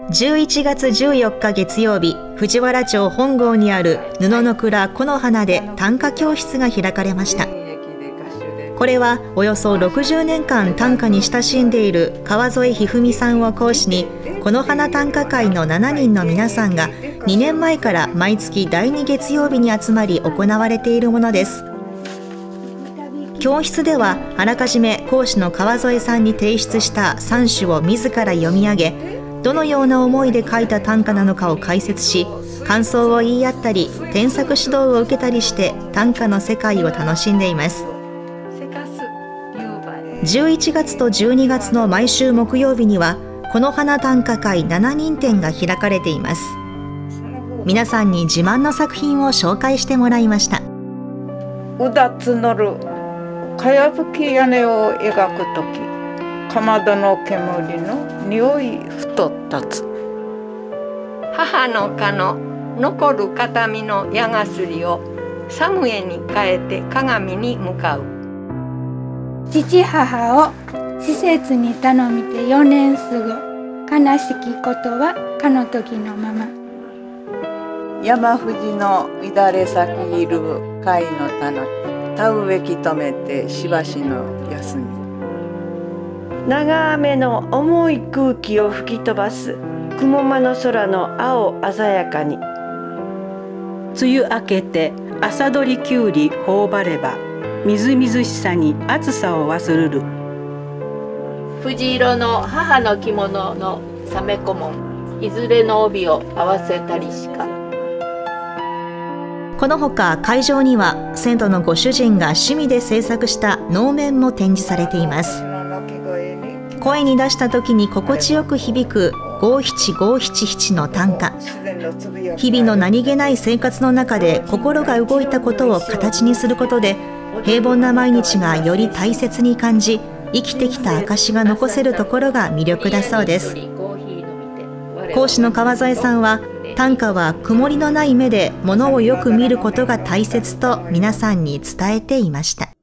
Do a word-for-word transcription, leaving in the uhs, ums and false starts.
じゅういちがつじゅうよっか月曜日、藤原町本郷にある布の蔵木の花で短歌教室が開かれました。これはおよそろくじゅうねんかん短歌に親しんでいる川添ひふみさんを講師に、木の花短歌会のしちにんの皆さんがにねんまえから毎月だいに月曜日に集まり行われているものです。教室ではあらかじめ講師の川添さんに提出したさん首を自ら読み上げ、どのような思いで書いた短歌なのかを解説し、感想を言い合ったり添削指導を受けたりして短歌の世界を楽しんでいます。じゅういちがつとじゅうにがつの毎週木曜日には木の花短歌会しちにん展が開かれています。皆さんに自慢の作品を紹介してもらいました。 うだ募るかやぶき屋根を描くとき、かまどの煙の匂いふと立つ。 母の蚊の残る形見の矢がすりをサムエに変えて鏡に向かう。 父母を施設に頼みてよねんすぐ、悲しきことはかの時のまま。 山藤の乱れ咲きいる貝の棚、田植えき止めてしばしの休み。 長雨の重い空気を吹き飛ばす雲間の空の青鮮やかに。 梅雨明けて朝どりきゅうり頬張れば、みずみずしさに暑さを忘るる。 藤色の母の着物のさめこもん、いずれの帯を合わせたりしか。 このほか会場には先祖のご主人が趣味で制作した能面も展示されています。声に出した時に心地よく響くごしちごしちななの短歌。日々の何気ない生活の中で心が動いたことを形にすることで、平凡な毎日がより大切に感じ、生きてきた証が残せるところが魅力だそうです。講師の川添さんは、短歌は曇りのない目で物をよく見ることが大切と皆さんに伝えていました。